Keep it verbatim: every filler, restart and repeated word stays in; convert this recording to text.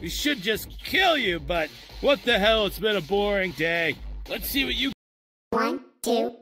We should just kill you, but what the hell, it's been a boring day. Let's see what you... One, two,